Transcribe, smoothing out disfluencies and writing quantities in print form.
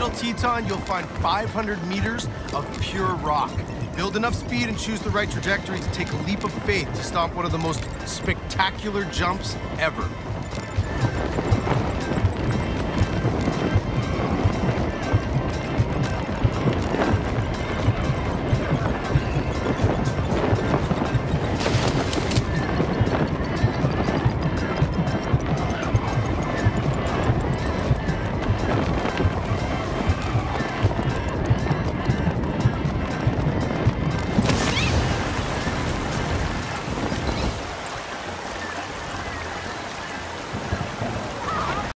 El Teton, you'll find 500 meters of pure rock. Build enough speed and choose the right trajectory to take a leap of faith to stomp one of the most spectacular jumps ever.